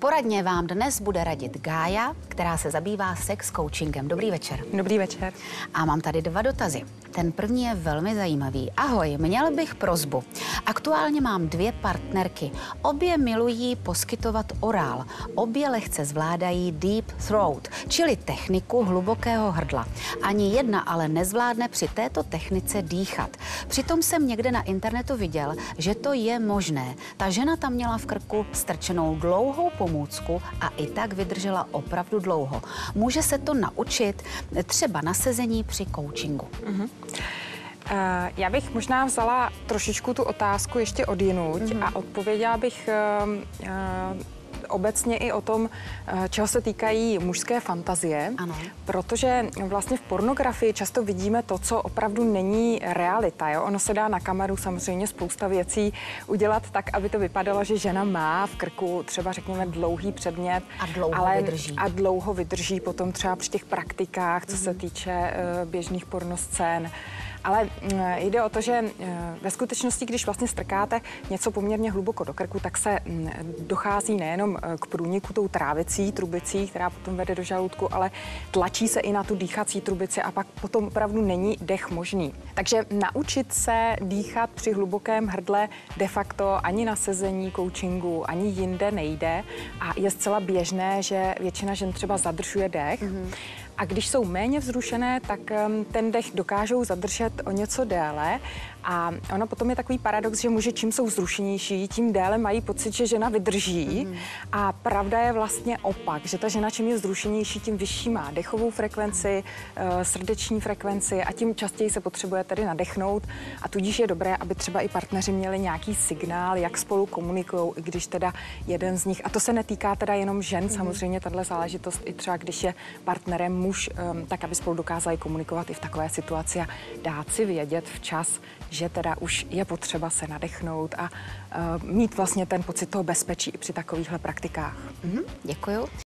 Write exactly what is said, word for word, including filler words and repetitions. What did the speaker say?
Poradně vám dnes bude radit Gája, která se zabývá sex coachingem. Dobrý večer. Dobrý večer. A mám tady dva dotazy. Ten první je velmi zajímavý. Ahoj, měl bych prosbu. Aktuálně mám dvě partnerky. Obě milují poskytovat orál. Obě lehce zvládají deep throat, čili techniku hlubokého hrdla. Ani jedna ale nezvládne při této technice dýchat. Přitom jsem někde na internetu viděl, že to je možné. Ta žena tam měla v krku strčenou dlouhou pomůcku a i tak vydržela opravdu dlouho. Může se to naučit třeba na sezení při coachingu. Uh-huh. Uh, já bych možná vzala trošičku tu otázku ještě odjinuť uh-huh. a odpověděla bych uh, uh, obecně i o tom, čeho se týkají mužské fantazie, ano. Protože vlastně v pornografii často vidíme to, co opravdu není realita. Jo? Ono se dá na kameru samozřejmě spousta věcí udělat tak, aby to vypadalo, že žena má v krku třeba řekněme dlouhý předmět. A dlouho ale, vydrží. A dlouho vydrží potom třeba při těch praktikách, co mm. se týče uh, běžných pornoscén. Ale jde o to, že ve skutečnosti, když vlastně strkáte něco poměrně hluboko do krku, tak se dochází nejenom k průniku tou trávicí trubicí, která potom vede do žaludku, ale tlačí se i na tu dýchací trubici a pak potom opravdu není dech možný. Takže naučit se dýchat při hlubokém hrdle de facto ani na sezení, coachingu, ani jinde nejde a je zcela běžné, že většina žen třeba zadržuje dech. Mm-hmm. A když jsou méně vzrušené, tak ten dech dokážou zadržet o něco déle. A ono potom je takový paradox, že muži čím jsou vzrušenější, tím déle mají pocit, že žena vydrží. Mm. A pravda je vlastně opak, že ta žena čím je vzrušenější, tím vyšší má dechovou frekvenci, srdeční frekvenci a tím častěji se potřebuje tedy nadechnout. A tudíž je dobré, aby třeba i partneři měli nějaký signál, jak spolu komunikují, i když teda jeden z nich, a to se netýká teda jenom žen, mm. samozřejmě tahle záležitost i třeba, když je partnerem muž, tak aby spolu dokázali komunikovat i v takové situaci a dát si vědět včas, že teda už je potřeba se nadechnout a uh, mít vlastně ten pocit toho bezpečí i při takovýchhle praktikách. Mm-hmm, děkuju.